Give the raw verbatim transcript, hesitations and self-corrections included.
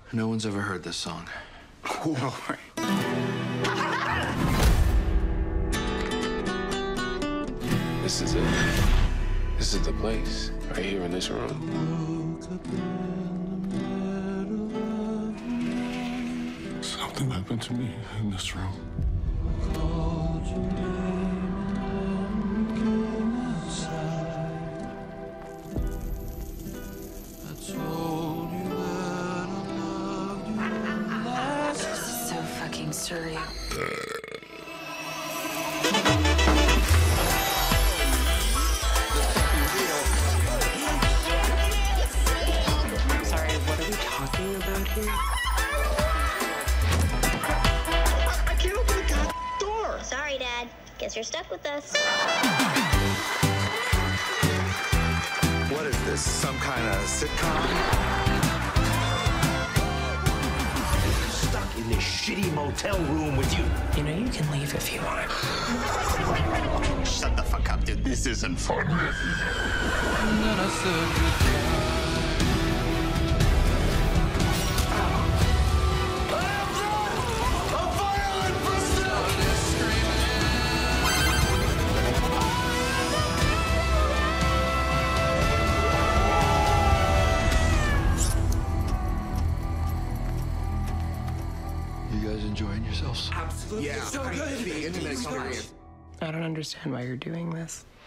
No one's ever heard this song. No way. This is it. This is the place, right here in this room. Something happened to me in this room. This is so fucking surreal. Sorry, what are we talking about here? I can't open the god door. Sorry, Dad. Guess you're stuck with us. What is this? Some kind of sitcom? Stuck in this shitty motel room with you. You know, you can leave if you want. Shut the fuck up, dude. This isn't fun. You guys enjoying yourselves? Absolutely. Yeah, so good. The intimate experience. I don't understand why you're doing this.